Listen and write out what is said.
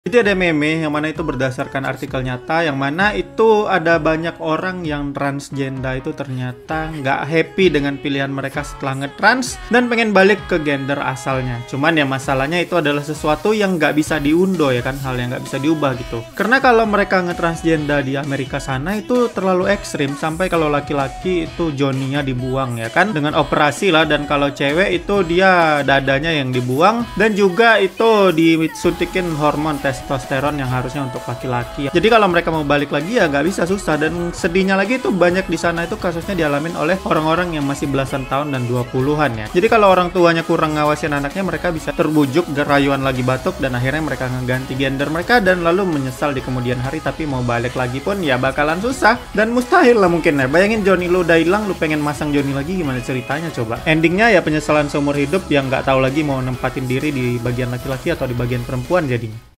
Itu ada meme yang mana itu berdasarkan artikel nyata, yang mana itu ada banyak orang yang transgender itu ternyata nggak happy dengan pilihan mereka setelah ngetrans dan pengen balik ke gender asalnya. Cuman ya masalahnya itu adalah sesuatu yang nggak bisa diundo ya kan, hal yang nggak bisa diubah gitu. Karena kalau mereka ngetransgender di Amerika sana itu terlalu ekstrim, sampai kalau laki-laki itu joninya dibuang ya kan, dengan operasi lah, dan kalau cewek itu dia dadanya yang dibuang, dan juga itu disuntikin hormon testosteron yang harusnya untuk laki-laki. Jadi kalau mereka mau balik lagi ya nggak bisa, susah. Dan sedihnya lagi itu banyak di sana itu kasusnya dialamin oleh orang-orang yang masih belasan tahun dan 20-an ya. Jadi kalau orang tuanya kurang ngawasin anaknya, mereka bisa terbujuk gerayuan lagi batuk, dan akhirnya mereka ngeganti gender mereka dan lalu menyesal di kemudian hari. Tapi mau balik lagi pun ya bakalan susah dan mustahil lah mungkin ya. Bayangin Joni lu udah hilang, lu pengen masang Joni lagi, gimana ceritanya coba? Endingnya ya penyesalan seumur hidup yang nggak tahu lagi mau nempatin diri di bagian laki-laki atau di bagian perempuan jadinya.